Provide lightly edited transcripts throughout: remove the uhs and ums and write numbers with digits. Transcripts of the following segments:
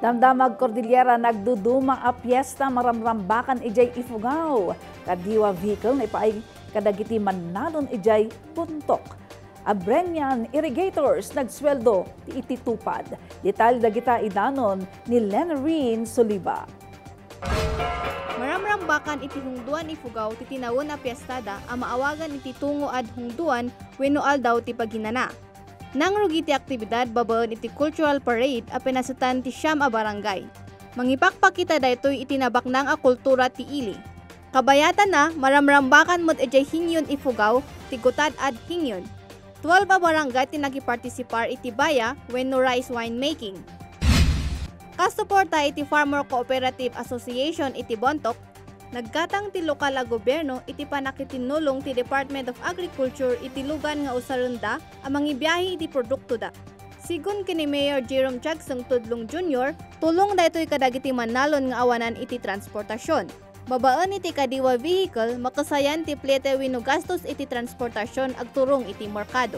Damdamag Cordillera Nagduduma a piyesta maramrambakan idiay Ifugao. Kadiwa vehicle naipaay kadagiti mannalon idiay Bontoc. Abrenian irrigators nagsweldo ti iti tupad. Detalye dagita idanon ni Lenarin Soliba. Maramrambakan iti hungduan Ifugao ti tinawon a piyestada a maawagan iti tungo ad hungduan wenno aldaw ti paghinana. Nang rugi ti aktibidad babaen iti cultural parade a pinasutan ti siyam a barangay. Mangipakpakita daytoy itinabak nang a kultura ti ili. Kabayatan na maramrambakan mod ejay hinyon Ifugao ti gutad ad hinyon. 12 a barangay ti nagipartisipar iti baya wenno rice wine making. Kasuporta iti Farmer Cooperative Association iti Bontoc, nagkatang ti lokal a gobyerno iti panakitinulong ti Department of Agriculture iti lugan nga usarunda a mangibiyahe iti produkto da. Sigun kini Mayor Jerome Chagsong Tudlong Jr., tulong daytoy kadagiti mannalon nga awanan iti transportasyon. Babaen iti Kadiwa vehicle makasayan ti plete wenno gastos iti transportasyon agturong iti merkado.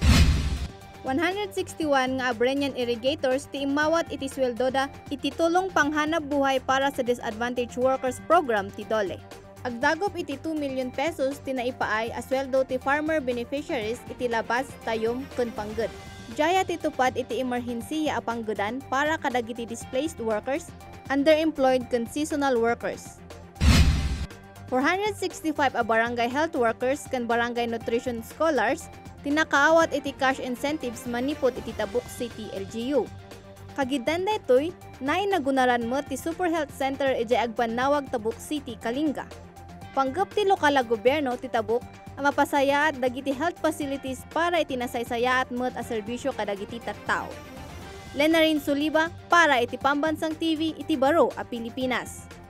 161 nga abrenian irrigators ti imawat iti sweldoda iti tulong panghanap buhay para sa disadvantaged workers program ti DOLE. Agdagop iti 2 million pesos ti naipaay a sweldo ti farmer beneficiaries iti labas tayom ken pangged. Jaya ti tupad iti emerhensiya a panggedan para kadagiti displaced workers, underemployed ken seasonal workers. 465 a barangay health workers ken barangay nutrition scholars tinakaawat iti cash incentives manipot iti Tabuk City, LGU. Kagidan daytoy, nagunaran mo ti Super Health Center ijay agbanawag Tabuk City, Kalinga. Panggap ti lokal a gobyerno ti Tabuk ang mapasayaat dagiti health facilities para itinasaysayaat mo't a serbisyo kadagiti tattao. Lenarin Soliba para iti Pambansang TV iti Baro a Pilipinas.